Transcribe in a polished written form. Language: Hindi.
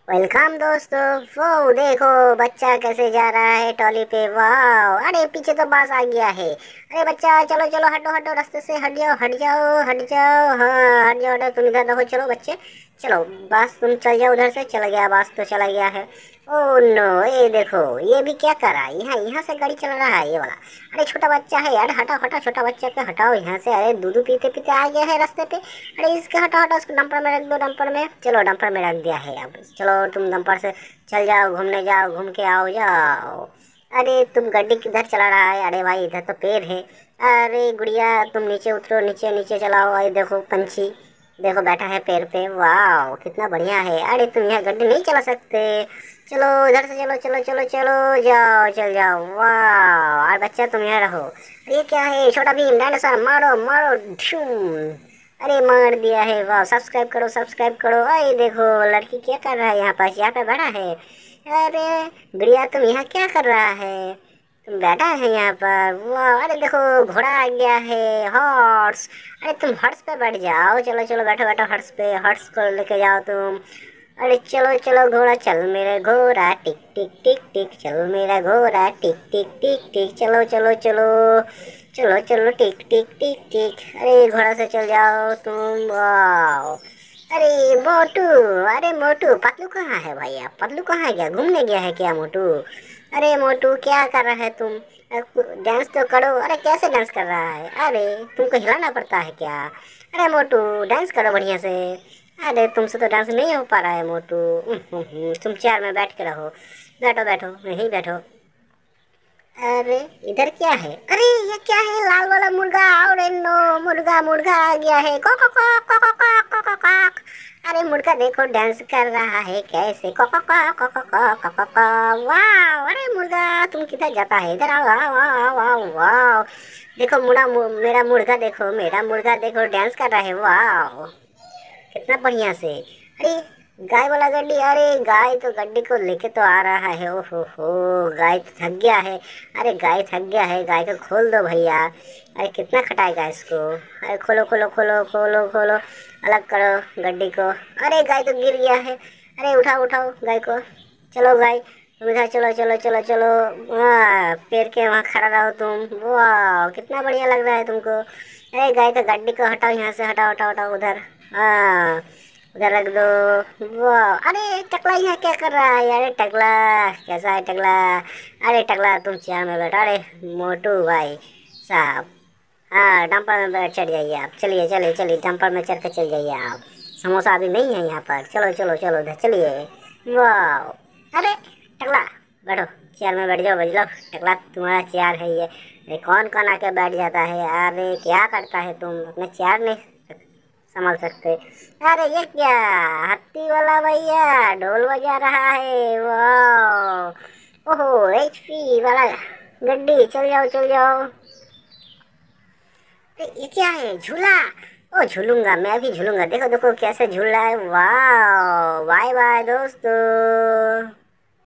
वेलकम दोस्तों। वो देखो बच्चा कैसे जा रहा है ट्रॉली पे। वाह, अरे पीछे तो बस आ गया है। अरे बच्चा चलो चलो, हटो हटो, रास्ते से हट जाओ हट जाओ हट जाओ। हाँ हट जाओ हटो, तुम इधर रहो। चलो बच्चे चलो, बस तुम चल जाओ उधर से। चला गया बस तो चला गया है। ओ नो, ये देखो ये भी क्या कर रहा है, यहाँ यहाँ से गाड़ी चला रहा है ये वाला। अरे छोटा बच्चा है यार, हटाओ हटाओ, छोटा बच्चा को हटाओ यहाँ से। अरे दूध पीते पीते आ गया है रास्ते पे। अरे इसके हटाओ हटाओ, उसको डंपर में रख दो, डंपर में। चलो डंपर में रख दिया है। अब चलो तुम डंपर से चल जाओ, घूमने जाओ, घूम के आओ जाओ। अरे तुम गाड़ी किधर चला रहा है? अरे भाई इधर तो पेड़ है। अरे गुड़िया तुम नीचे उतरो, नीचे नीचे चलाओ। अरे देखो पंछी, देखो बैठा है पेड़ पे। वाह कितना बढ़िया है। अरे तुम यहाँ गाड़ी नहीं चला सकते। चलो इधर से चलो चलो चलो चलो जाओ, चल जाओ। वाह, और बच्चा तुम यहाँ रहो। ये क्या है? छोटा भीम डायनासोर, मारो मारो ढूम। अरे मार दिया है। वाह, सब्सक्राइब करो सब्सक्राइब करो। अरे देखो लड़की क्या कर रहा है, यहाँ पास यहाँ पे बैठा है। अरे गुड़िया तुम यहाँ क्या कर रहा है? तुम बैठा है यहाँ पर। वाह, अरे देखो घोड़ा आ गया है, हॉर्स। अरे तुम हॉर्स पे बैठ जाओ। चलो चलो बैठो बैठो हॉर्स पे, हॉर्स को लेके जाओ तुम। अरे चलो चलो घोड़ा चल मेरा घोड़ा, टिक टिक टिक टिक, चलो मेरा घोड़ा, टिक टिक टिक टिक। चलो चलो चलो चलो चलो, टिक टिक टिक टिक। अरे घोड़ा से चल जाओ तुम। वाह, अरे मोटू, अरे मोटू पतलू कहाँ है भैया? पतलू कहाँ गया? घूमने गया है क्या मोटू? अरे मोटू क्या कर रहा है तुम? डांस तो करो। अरे कैसे डांस कर रहा है? अरे तुमको हिलाना पड़ता है क्या? अरे मोटू डांस करो बढ़िया से। अरे तुमसे तो डांस नहीं हो पा रहा है मोटू। तुम चेयर में बैठ के रहो। बैठो बैठो, यहीं बैठो। अरे इधर क्या है? अरे ये क्या है? लाल वाला मुर्गा। अरे नो, मुर्गा मुर्गा आ गया है। को को को को को को को को को। अरे मुर्गा देखो डांस कर रहा है कैसे। को को को को को को को को को। वाह, अरे मुर्गा तुम किधर जाता है? इधर आओ आओ आओ आओ। वाह देखो मेरा मुर्गा देखो, मेरा मुर्गा देखो डांस कर रहा है। वाह कितना बढ़िया से। अरे गाय वाला गड्डी। अरे गाय तो गड्डी को लेके तो आ रहा है। हो गाय तो थक गया है। अरे गाय थक गया है, गाय को खोल दो भैया। अरे कितना खटाएगा इसको। अरे खोलो खोलो खोलो खोलो खोलो, अलग करो गड्डी को। अरे गाय तो गिर गया है। अरे उठाओ उठाओ गाय को। चलो गाय तुम इधर चलो चलो चलो चलो। वाह, पेड़ के वहाँ खड़ा रहो तुम। वाह कितना बढ़िया लग रहा है तुमको। अरे गाय तो गड्डी को हटाओ यहाँ से, हटाओ हटाओ हटाओ उधर। हाँ उधर रख दो। वाह, अरे टकला यहाँ क्या कर रहा है? अरे टकला कैसा है टकला? अरे टकला तुम चेयर में बैठो। अरे मोटू भाई साहब, हाँ डंपर में बैठ चढ़ जाइए आप। चलिए चलिए चलिए, डंपर में चढ़ के चल जाइए आप। समोसा अभी नहीं है यहाँ पर। चलो चलो चलो उधर चलिए। वाह, अरे टकला बैठो, चेयर में बैठ जाओ बजलो। टकला तुम्हारा चेयर है ये। अरे कौन कौन आके बैठ जाता है? अरे क्या करता है तुम? अपने चेयर नहीं संभाल सकते? अरे ये क्या, हाथी वाला भैया ढोल बजा रहा है। वाह, ओहो एचपी वाला गड्डी। चल जाओ चल जाओ। ये क्या है? झूला। ओ झूलूंगा, मैं भी झूलूंगा। देखो देखो कैसे झूल रहा है। वाह, बाय बाय दोस्तों।